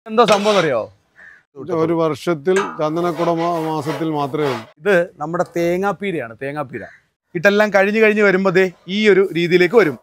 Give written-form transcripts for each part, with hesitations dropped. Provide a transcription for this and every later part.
എന്തോ സംഭവം അറിയോ? ഒരു വർഷത്തിൽ ചന്ദനക്കുട മാസത്തിൽ മാത്രമേ ഉള്ളൂ. ഇത് നമ്മുടെ തേങ്ങാപ്പീരയാണ്. തേങ്ങാപ്പീര ഇട്ടെല്ലാം കഴിഞ്ഞ് വരുമ്പോഴേ ഈ ഒരു രീതിയിലേക്ക് വരും.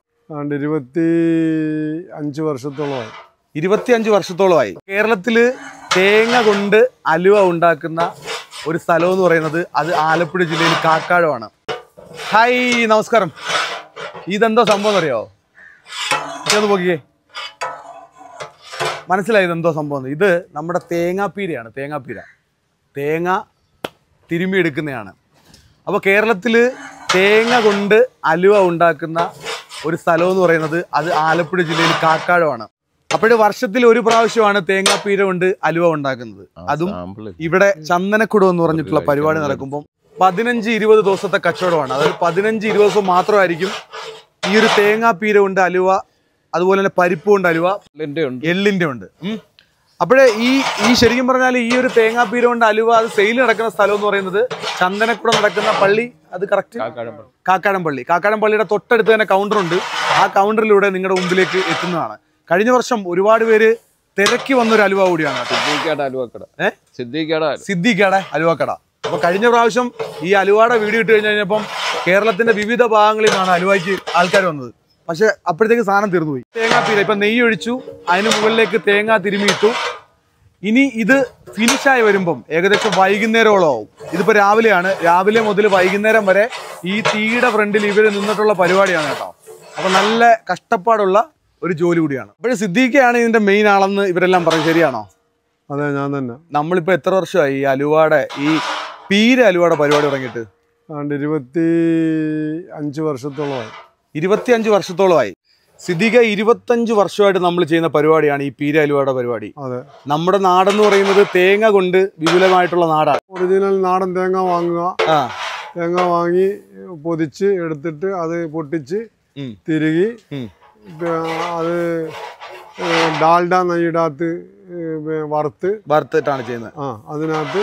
25 വർഷത്തോളമായി. 25 വർഷത്തോളമായി. കേരളത്തില് തേങ്ങ കൊണ്ട് അലുവ ഉണ്ടാക്കുന്ന ഒരു സ്ഥലം എന്ന് പറയുന്നത് അത് ആലപ്പുഴ ജില്ലയിൽ കാക്കാഴമാണ്. ഹായ്, നമസ്കാരം. ഇതെന്തോ സംഭവം അറിയോ? ഇതൊന്ന് നോക്കിയേ, മനസ്സിലായി ഇതെന്തോ സംഭവം. ഇത് നമ്മുടെ തേങ്ങാപ്പീരയാണ്. തേങ്ങാപ്പീര തേങ്ങ തിരുമ്മിയെടുക്കുന്നതാണ്. അപ്പോൾ കേരളത്തിൽ തേങ്ങ കൊണ്ട് അലുവ ഉണ്ടാക്കുന്ന ഒരു സ്ഥലം എന്ന് പറയുന്നത് അത് ആലപ്പുഴ ജില്ലയിൽ കാക്കാഴമാണ്. അപ്പോഴ് വർഷത്തിൽ ഒരു പ്രാവശ്യമാണ് തേങ്ങാപ്പീര കൊണ്ട് അലുവ ഉണ്ടാക്കുന്നത്. അതും ഇവിടെ ചന്ദനക്കുടം എന്ന് പറഞ്ഞിട്ടുള്ള പരിപാടി നടക്കുമ്പോൾ 15-20 ദിവസത്തെ കച്ചവടമാണ്. അതായത് 15-20 ദിവസം മാത്രമായിരിക്കും ഈ ഒരു തേങ്ങാപ്പീര കൊണ്ട് അലുവ, അതുപോലെ തന്നെ പരിപ്പ് കൊണ്ട് അലുവ, എള്ളിൻ്റെ ഉണ്ട്. അപ്പോഴേ ഈ ശരിക്കും പറഞ്ഞാൽ ഈ ഒരു തേങ്ങാപ്പീര കൊണ്ട് അലുവ അത് സെയിൽ നടക്കുന്ന സ്ഥലം എന്ന് പറയുന്നത് ചന്ദനക്കുടം നടക്കുന്ന പള്ളി, അത് കറക്റ്റ് കാക്കാഴംപള്ളി. കാക്കാഴംപള്ളിയുടെ തൊട്ടടുത്ത് തന്നെ കൗണ്ടറുണ്ട്. ആ കൗണ്ടറിലൂടെ നിങ്ങളുടെ മുമ്പിലേക്ക് എത്തുന്നതാണ്. കഴിഞ്ഞ വർഷം ഒരുപാട് പേര് തിരക്കി വന്നൊരു അലുവ കൂടിയാണ് സിദ്ദീഖയുടെ അലുവക്കട. അപ്പൊ കഴിഞ്ഞ പ്രാവശ്യം ഈ അലുവയുടെ വീഡിയോ ഇട്ട് കഴിഞ്ഞപ്പം കേരളത്തിന്റെ വിവിധ ഭാഗങ്ങളിൽ നിന്നാണ് അലുവയ്ക്ക് ആൾക്കാർ വന്നത്. പക്ഷെ അപ്പോഴത്തേക്ക് സാധനം തീർന്നുപോയി. തേങ്ങാപ്പീര ഇപ്പൊ നെയ്യ് ഒഴിച്ചു, അതിന് മുകളിലേക്ക് തേങ്ങ തിരുമിയിട്ടു. ഇനി ഇത് ഫിനിഷായി വരുമ്പം ഏകദേശം വൈകുന്നേരമോളം ആവും. ഇതിപ്പോ രാവിലെയാണ്. രാവിലെ മുതൽ വൈകുന്നേരം വരെ ഈ തീയുടെ ഫ്രണ്ടിൽ ഇവർ നിന്നിട്ടുള്ള പരിപാടിയാണ് കേട്ടോ. അപ്പൊ നല്ല കഷ്ടപ്പാടുള്ള ഒരു ജോലി കൂടിയാണ്. അപ്പോഴും സിദ്ദീഖയാണ് ഇതിന്റെ മെയിൻ ആളെന്ന് ഇവരെല്ലാം പറയും. ശരിയാണോ? അതെ, ഞാൻ തന്നെ. നമ്മളിപ്പോ എത്ര വർഷമായി ഈ അലുവയുടെ ഈ പീര അലുവയുടെ പരിപാടി തുടങ്ങിയിട്ട്? 25 വർഷത്തോളമായി. 25 വർഷത്തോളമായി. സിദ്ദീഖ 25 വർഷമായിട്ട് നമ്മൾ ചെയ്യുന്ന പരിപാടിയാണ് ഈ പീര അലുവയുടെ പരിപാടി. അതെ. നമ്മുടെ നാടെന്ന് പറയുന്നത് തേങ്ങ കൊണ്ട് വിപുലമായിട്ടുള്ള നാടാണ്. ഒറിജിനൽ നാടൻ തേങ്ങ വാങ്ങുക, തേങ്ങ വാങ്ങി പൊതിച്ച് എടുത്തിട്ട് അത് പൊട്ടിച്ച് തിരുകി അത് ഡാൽഡ നെയ്യിടകത്ത് വറുത്തിട്ടാണ് ചെയ്യുന്നത്. അതിനകത്ത്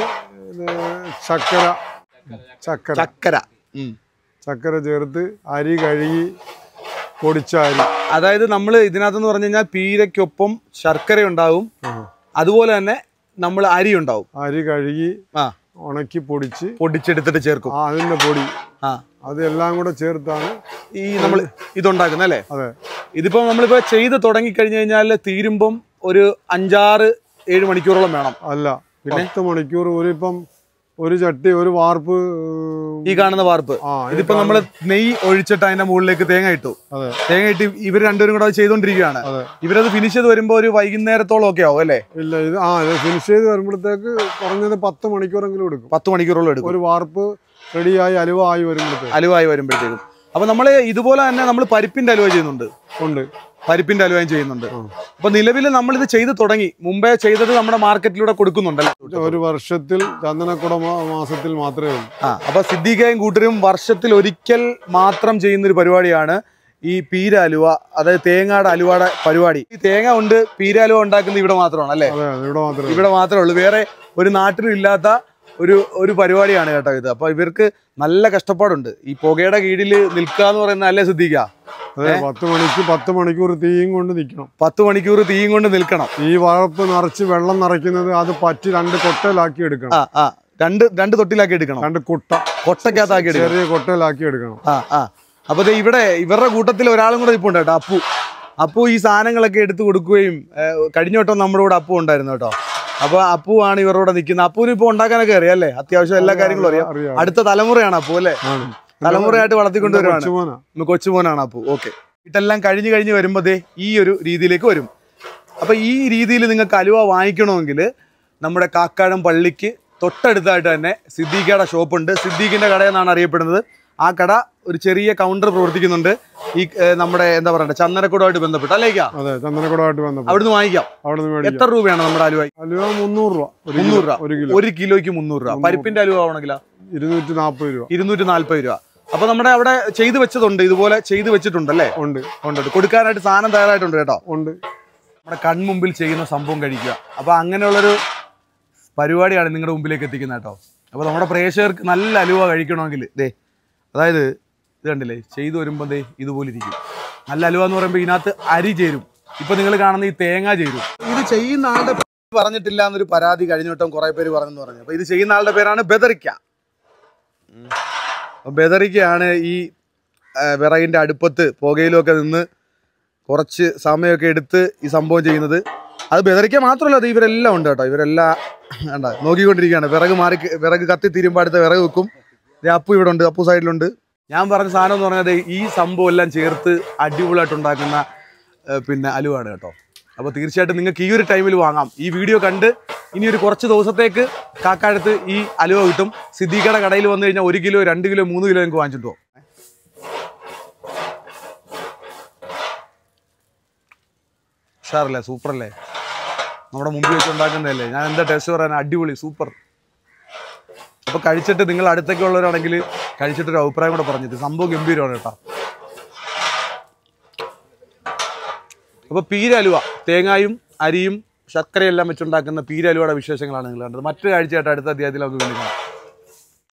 ചക്കര ചേർത്ത് അരി കഴുകി പൊടിച്ച അരി. അതായത് നമ്മൾ ഇതിനകത്തെന്ന് പറഞ്ഞു കഴിഞ്ഞാൽ പീരയ്ക്കൊപ്പം ശർക്കര ഉണ്ടാവും, അതുപോലെ തന്നെ നമ്മൾ അരി ഉണ്ടാവും. അരി കഴുകി ഉണക്കി പൊടിച്ചെടുത്തിട്ട് ചേർക്കും. അതിന്റെ പൊടി അതെല്ലാം കൂടെ ചേർത്താണ് ഈ നമ്മൾ ഇതുണ്ടാക്കുന്നത് അല്ലേ? അതെ. ഇതിപ്പോ നമ്മളിപ്പോ ചെയ്ത് തുടങ്ങി കഴിഞ്ഞു കഴിഞ്ഞാൽ തീരുമ്പം ഒരു 5-6-7 മണിക്കൂറോളം വേണം. അല്ല, 10 മണിക്കൂർ. ഒരു ചട്ടി, ഒരു വാർപ്പ്, ഈ കാണുന്ന വാർപ്പ്. ഇതിപ്പോ നമ്മള് നെയ്യ് ഒഴിച്ചിട്ട് അതിന്റെ മുകളിലേക്ക് തേങ്ങ ഇട്ടു. തേങ്ങ ഇട്ട് ഇവർ രണ്ടുപേരും കൂടെ അത് ചെയ്തോണ്ടിരിക്കുകയാണ്. ഇവരത് ഫിനിഷ് ചെയ്ത് വരുമ്പോ ഒരു വൈകുന്നേരത്തോളം ഒക്കെ ആവും അല്ലേ? ഇല്ല, ഇത് ഫിനിഷ് ചെയ്ത് വരുമ്പോഴത്തേക്ക് കുറഞ്ഞത് 10 മണിക്കൂറെങ്കിലും എടുക്കും. 10 മണിക്കൂറോളം എടുക്കും. ഒരു വാർപ്പ് റെഡിയായി അലുവായി വരുമ്പോഴത്തേക്കും. അപ്പൊ നമ്മള് ഇതുപോലെ തന്നെ നമ്മൾ പരിപ്പിന്റെ അലുവ ചെയ്യുന്നുണ്ട്. പരിപ്പിന്റെ അലുവയും ചെയ്യുന്നുണ്ട്. അപ്പൊ നിലവിൽ നമ്മളിത് ചെയ്ത് തുടങ്ങി. മുമ്പേ ചെയ്തത് നമ്മുടെ മാർക്കറ്റിലൂടെ കൊടുക്കുന്നുണ്ടല്ലോ. ഒരു വർഷത്തിൽ ചന്ദനക്കുട മാസത്തിൽ മാത്രമേ ഉള്ളൂ. അപ്പൊ സിദ്ദീഖയും കൂട്ടരും വർഷത്തിൽ ഒരിക്കൽ മാത്രം ചെയ്യുന്നൊരു പരിപാടിയാണ് ഈ പീര അലുവ, അതായത് തേങ്ങയുടെ അലുവയുടെ പരിപാടി. ഈ തേങ്ങ കൊണ്ട് പീര അലുവ ഉണ്ടാക്കുന്നത് ഇവിടെ മാത്രമാണ് അല്ലേ? ഇവിടെ മാത്രമേ ഉള്ളൂ. വേറെ ഒരു നാട്ടിലും ഇല്ലാത്ത ഒരു പരിപാടിയാണ് കേട്ടോ ഇത്. അപ്പൊ ഇവർക്ക് നല്ല കഷ്ടപ്പാടുണ്ട്. ഈ പുകയുടെ കീഴിൽ നിൽക്കുക എന്ന് പറയുന്നത് അല്ലേ സിദ്ദീഖ? 10 മണിക്കൂർ തീയും കൊണ്ട് നിൽക്കണം. 10 മണിക്കൂർ തീയും കൊണ്ട് നിൽക്കണം. ഈ വാഴപ്പ് നിറച്ച് വെള്ളം നിറയ്ക്കുന്നത് അത് പറ്റി 2 കൊട്ടയിലാക്കി എടുക്കണം. രണ്ട് തൊട്ടിലാക്കി എടുക്കണം. 2 കൊട്ടക്കകത്താക്കി എടുക്കണം. ചെറിയ കൊട്ടയിലാക്കി എടുക്കണം. അപ്പൊ ഇവിടെ ഇവരുടെ കൂട്ടത്തിൽ ഒരാളും കൂടെ ഇപ്പൊ ഉണ്ട് കേട്ടോ, അപ്പു ഈ സാധനങ്ങളൊക്കെ എടുത്തു കൊടുക്കുകയും കഴിഞ്ഞ വട്ടം നമ്മുടെ കൂടെ അപ്പു ഉണ്ടായിരുന്നു കേട്ടോ. അപ്പൊ അപ്പു ആണ് ഇവരോട് നിൽക്കുന്നത്. അപ്പുവിന് ഇപ്പൊ ഉണ്ടാക്കാനൊക്കെ അറിയാം അല്ലേ? അത്യാവശ്യം എല്ലാ കാര്യങ്ങളും അറിയാം. അടുത്ത തലമുറയാണ് അപ്പു അല്ലേ? തലമുറയായിട്ട് വളർത്തിക്കൊണ്ടുവരുവാണ്. കൊച്ചുമോനാണ് അപ്പു. ഓക്കെ. ഇട്ടെല്ലാം കഴിഞ്ഞ് വരുമ്പോഴേ ഈ ഒരു രീതിയിലേക്ക് വരും. അപ്പൊ ഈ രീതിയിൽ നിങ്ങൾക്ക് അലുവ വാങ്ങിക്കണമെങ്കിൽ നമ്മുടെ കാക്കാഴം പള്ളിക്ക് തൊട്ടടുത്തായിട്ട് തന്നെ സിദ്ദീഖയുടെ ഷോപ്പുണ്ട്. സിദ്ദീഖിന്റെ കട എന്നാണ് അറിയപ്പെടുന്നത്. ആ കട ഒരു ചെറിയ കൗണ്ടർ പ്രവർത്തിക്കുന്നുണ്ട്. ഈ നമ്മുടെ എന്താ പറയണ്ടേ ചന്ദനക്കുടമായിട്ട് ബന്ധപ്പെട്ട് അല്ലേക്കാ? അവിടുന്ന് വാങ്ങിക്കാം. എത്ര രൂപയാണ് നമ്മുടെ അലുവ? 300 രൂപ. 1 കിലോയ്ക്ക് 300 രൂപ. പരിപ്പിന്റെ അലുവ ആവണമെങ്കിലോ 240 രൂപ. അപ്പൊ നമ്മുടെ അവിടെ ചെയ്തു വെച്ചതുണ്ട്, ഇതുപോലെ ചെയ്തു വെച്ചിട്ടുണ്ടല്ലേ? ഉണ്ട്. കൊടുക്കാനായിട്ട് സാധനം തയ്യാറായിട്ടുണ്ട് കേട്ടോ. നമ്മുടെ കൺമുമ്പിൽ ചെയ്യുന്ന സംഭവം കഴിക്കുക. അപ്പൊ അങ്ങനെയുള്ളൊരു പരിപാടിയാണ് നിങ്ങളുടെ മുമ്പിലേക്ക് എത്തിക്കുന്നത് കേട്ടോ. അപ്പൊ നമ്മുടെ പ്രേക്ഷകർക്ക് നല്ല അലുവ കഴിക്കണമെങ്കിൽ അതായത് ഇത് കണ്ടില്ലേ, ചെയ്തു വരുമ്പോൾ ഇതുപോലെ ഇരിക്കും. നല്ല അലുവ എന്ന് പറയുമ്പോൾ ഇതിനകത്ത് അരി ചേരും. ഇപ്പൊ നിങ്ങൾ കാണുന്ന ഈ തേങ്ങ ചേരും. ഇത് ചെയ്യുന്ന ആളുടെ പറഞ്ഞിട്ടില്ല എന്നൊരു പരാതി കഴിഞ്ഞ വട്ടം കുറേ പേര് പറഞ്ഞെന്ന് പറഞ്ഞു. അപ്പോൾ ഇത് ചെയ്യുന്ന ആളുടെ പേരാണ് ബദറിക്ക. ബദറിക്കയാണ് ഈ വിറകിൻ്റെ അടുപ്പത്ത് പുകയിലൊക്കെ നിന്ന് കുറച്ച് സമയമൊക്കെ എടുത്ത് ഈ സംഭവം ചെയ്യുന്നത്. അത് ബദറിക്ക മാത്രമല്ല, അത് ഇവരെല്ലാം ഉണ്ട് കേട്ടോ. ഇവരെല്ലാം വേണ്ട നോക്കിക്കൊണ്ടിരിക്കുകയാണ്. വിറക് കത്തി തീരുമ്പോൾ അടുത്ത വിറക് വെക്കും. അപ്പു ഇവിടെ ഉണ്ട്, അപ്പു സൈഡിലുണ്ട്. ഞാൻ പറഞ്ഞ സാധനം എന്ന് പറഞ്ഞത് ഈ സംഭവം എല്ലാം ചേർത്ത് അടിപൊളിയായിട്ട് ഉണ്ടാക്കുന്ന പിന്നെ അലുവാണ് കേട്ടോ. അപ്പോൾ തീർച്ചയായിട്ടും നിങ്ങൾക്ക് ഈ ഒരു ടൈമിൽ വാങ്ങാം. ഈ വീഡിയോ കണ്ട് ഇനി ഒരു കുറച്ച് ദിവസത്തേക്ക് കാക്കാടുത്ത് ഈ അലുവ കിട്ടും. സിദ്ദീഖയുടെ കടയിൽ വന്നു കഴിഞ്ഞാൽ 1 കിലോ 2 കിലോ 3 കിലോ നിങ്ങൾക്ക് വാങ്ങിച്ചിട്ട് പോകും. ഉഷാറല്ലേ, സൂപ്പറല്ലേ, നമ്മുടെ മുമ്പിൽ വെച്ച് ഉണ്ടാക്കുന്നതല്ലേ. ഞാൻ എന്താ ടേസ്റ്റ് പറയാൻ, അടിപൊളി സൂപ്പർ. അപ്പോൾ കഴിച്ചിട്ട് നിങ്ങൾ അടുത്തൊക്കെ ഉള്ളവരാണെങ്കിൽ കഴിച്ചിട്ടൊരു അഭിപ്രായം കൂടെ പറഞ്ഞിട്ട് സംഭവം ഗംഭീരമാണ് കേട്ടോ. അപ്പോൾ പീര അലുവ, തേങ്ങായും അരിയും ശർക്കരയെല്ലാം വെച്ചുണ്ടാക്കുന്ന പീര അലുവയുടെ വിശേഷങ്ങളാണ് നിങ്ങൾ കണ്ടത്. മറ്റൊരു കാഴ്ചയായിട്ട് അടുത്ത അധ്യായത്തിൽ നമുക്ക് വീണ്ടും കാണാം.